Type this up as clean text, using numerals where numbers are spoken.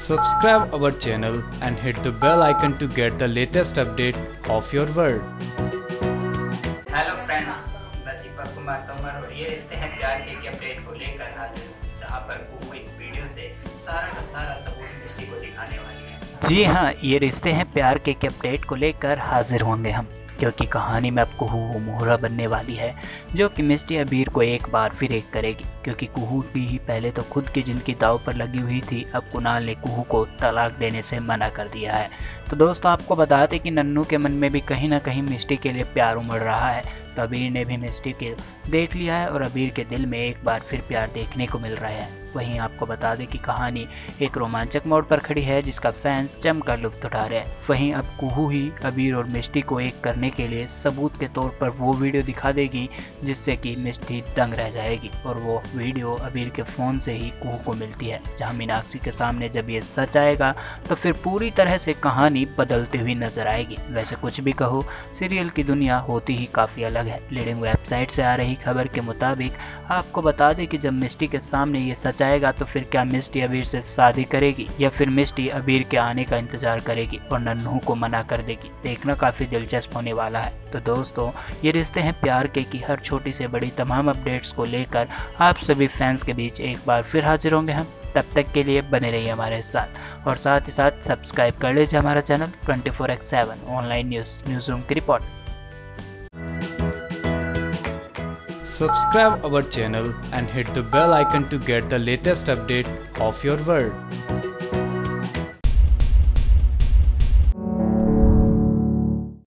Subscribe our channel and hit the bell icon to get the latest update of your world. Hello friends, मैं दीपक कुमार तोमर और ये रिश्ते हैं प्यार के अपडेट को लेकर हाजिर हूँ, जहाँ पर कुहू एक वीडियो से सारा का सारा सबूत मिस्टी को दिखाने वाली है। जी हाँ, ये रिश्ते हैं प्यार के अपडेट को लेकर हाजिर होंगे हम, क्योंकि कहानी में अब कुहू वो मोहरा बनने वाली है जो कि मिस्टी अबीर को एक बार फिर एक करेगी। क्योंकि कुहू की ही पहले तो खुद की जिंदगी दाव पर लगी हुई थी, अब कुणाल ने कुहू को तलाक देने से मना कर दिया है। तो दोस्तों, आपको बता दें कि नन्नू के मन में भी कहीं ना कहीं मिस्टी के लिए प्यार उमड़ रहा है। तो अबीर ने भी मिस्टी के देख लिया है और अबीर के दिल में एक बार फिर प्यार देखने को मिल रहा है। वहीं आपको बता दें कि कहानी एक रोमांचक मोड़ पर खड़ी है, जिसका फैंस जमकर लुत्फ उठा रहे हैं। वहीं अब कुहू ही अबीर और मिस्टी को एक करने के लिए सबूत के तौर पर वो वीडियो दिखा देगी, जिससे कि मिस्टी दंग रह जाएगी। और वो वीडियो अबीर के फ़ोन से ही कुहू को मिलती है, जहां मीनाक्षी के सामने जब ये सच आएगा तो फिर पूरी तरह से कहानी बदलती हुई नजर आएगी। वैसे कुछ भी कहो, सीरियल की दुनिया होती ही काफ़ी अलग है। लीडिंग वेबसाइट से आ रही खबर के मुताबिक आपको बता दें कि जब मिस्टी के सामने ये सच आएगा तो फिर क्या मिस्टी अबीर से शादी करेगी या फिर मिस्टी अबीर के आने का इंतजार करेगी और नन्नू को मना कर देगी। देखना काफ़ी दिलचस्प होने वाला है। तो दोस्तों, ये रिश्ते हैं प्यार के की हर छोटी से बड़ी तमाम अपडेट्स को लेकर आप सभी फैंस के बीच एक बार फिर हाजिर होंगे हम। तब तक के लिए बने रहिए हमारे साथ और साथ ही साथ सब्सक्राइब कर लीजिए हमारा channel 24x7 online news room की रिपोर्ट। Subscribe our channel and hit the bell icon to get the latest update of your world.